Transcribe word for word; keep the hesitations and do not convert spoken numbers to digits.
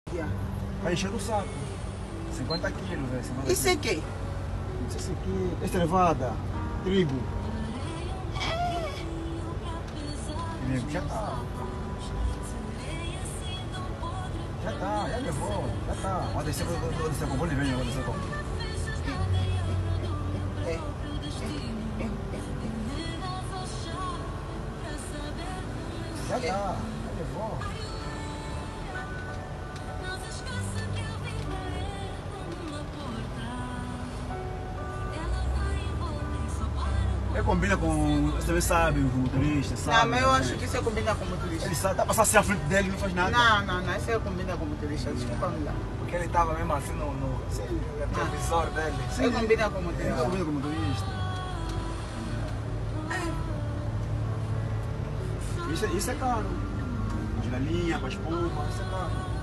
Yeah. Vai encher o saco. cinquenta quilos, é. cinquenta Isso é quilos. quê? Isso aqui, esta é levada, trigo. Trigo, já tá. Já tá, já levou, já tá. Vou descer, vou vou descer com o bolivinho, vou descer com. É. É. Já tá, já levou. Ele combina com. Você também sabe, o motorista, sabe? Não, mas eu né? acho que isso combina com motorista. Ele sabe, tá passando assim à frente dele, não faz nada. Não, não, não, isso combina com motorista. Desculpa-me lá. Porque ele estava mesmo assim no, no Sim, retrovisor dele. Isso combina com ele motorista. combina com o motorista. Isso, é- isso é caro. As galinhas, para espuma, isso é caro.